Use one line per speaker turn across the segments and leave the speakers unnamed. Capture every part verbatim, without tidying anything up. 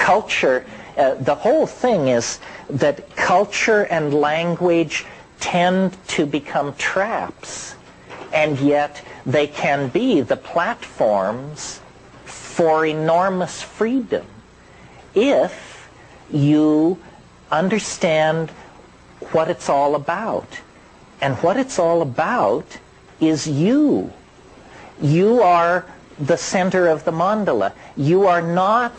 culture, uh, the whole thing is that culture and language tend to become traps, and yet they can be the platforms for enormous freedom if you understand what it's all about. And what it's all about is you. You are the center of the mandala. You are not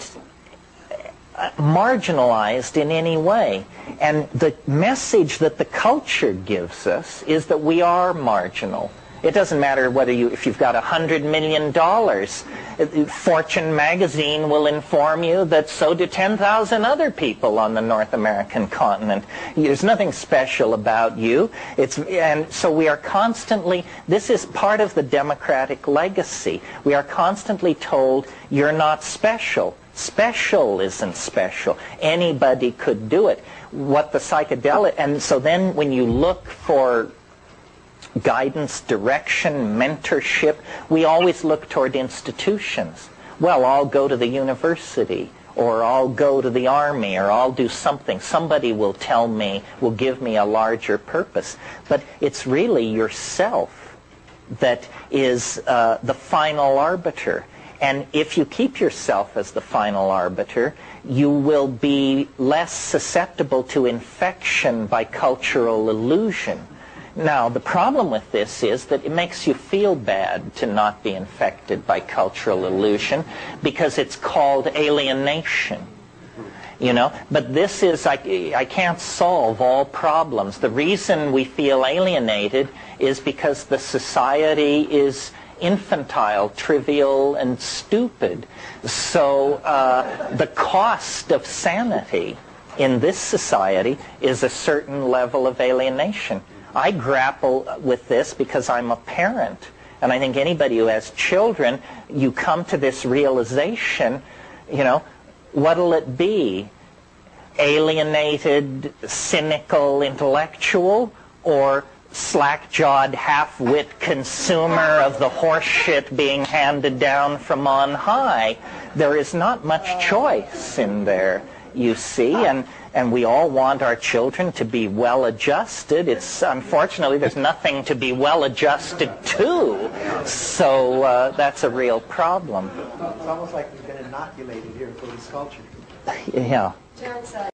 marginalized in any way. And the message that the culture gives us is that we are marginal. It doesn't matter whether you, if you've got a hundred million dollars, Fortune magazine will inform you that so do ten thousand other people on the North American continent. There's nothing special about you. It's, and so we are constantly, this is part of the democratic legacy. We are constantly told, you're not special. Special isn't special. Anybody could do it. What the psychedelic, and so then when you look for guidance, direction, mentorship, we always look toward institutions. Well, I'll go to the university, or I'll go to the army, or I'll do something. Somebody will tell me, will give me a larger purpose. But it's really yourself that is uh, the final arbiter. And if you keep yourself as the final arbiter, you will be less susceptible to infection by cultural illusion. Now, the problem with this is that it makes you feel bad to not be infected by cultural illusion because it's called alienation. You know, but this is, I, I can't solve all problems. The reason we feel alienated is because the society is infantile, trivial, and stupid. So uh, the cost of sanity in this society is a certain level of alienation. I grapple with this because I'm a parent, and I think anybody who has children, you come to this realization, you know, what'll it be? Alienated, cynical intellectual, or slack-jawed, half-wit consumer of the horseshit being handed down from on high? There is not much choice in there, you see, and and we all want our children to be well-adjusted. It's unfortunately there's nothing to be well-adjusted to, so uh, that's a real problem.
It's almost like we've been inoculated here for this culture.
Yeah.